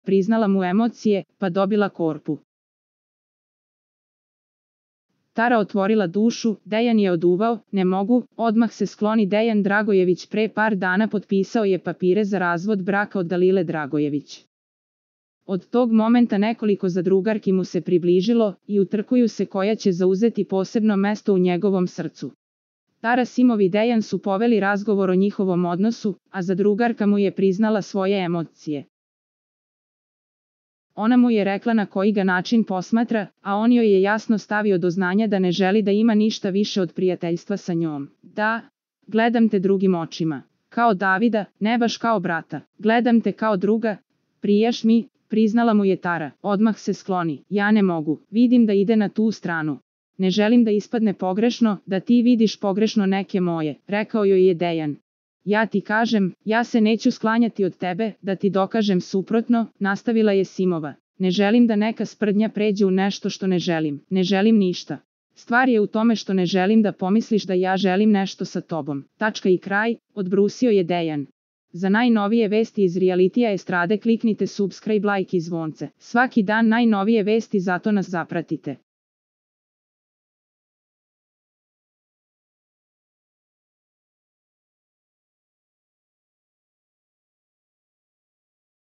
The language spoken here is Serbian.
priznala mu emocije, pa dobila korpu. Tara otvorila dušu, Dejan je oduvao, ne mogu, odmah se skloni. Dejan Dragojević pre par dana potpisao je papire za razvod braka od Dalile Dragojević. Od tog momenta nekoliko zadrugarki mu se približilo i utrkuju se koja će zauzeti posebno mesto u njegovom srcu. Tara simovi Dejan su poveli razgovor o njihovom odnosu, a zadrugarka mu je priznala svoje emocije. Ona mu je rekla na koji ga način posmatra, a on joj je jasno stavio do znanja da ne želi da ima ništa više od prijateljstva sa njom. Da, gledam te drugim očima. Kao Davida, ne baš kao brata. Gledam te kao druga, prijaš mi, priznala mu je Tara. Odmah se skloni. Ja ne mogu, vidim da ide na tu stranu. Ne želim da ispadne pogrešno, da ti vidiš pogrešno neke moje, rekao joj je Dejan. Ja ti kažem, ja se neću sklanjati od tebe, da ti dokažem suprotno, nastavila je Simova. Ne želim da neka sprdnja pređe u nešto što ne želim, ne želim ništa. Stvar je u tome što ne želim da pomisliš da ja želim nešto sa tobom. Tačka i kraj, odbrusio je Dejan. Za najnovije vesti iz realitija estrade kliknite subscribe, like i zvonce. Svaki dan najnovije vesti, zato nas zapratite.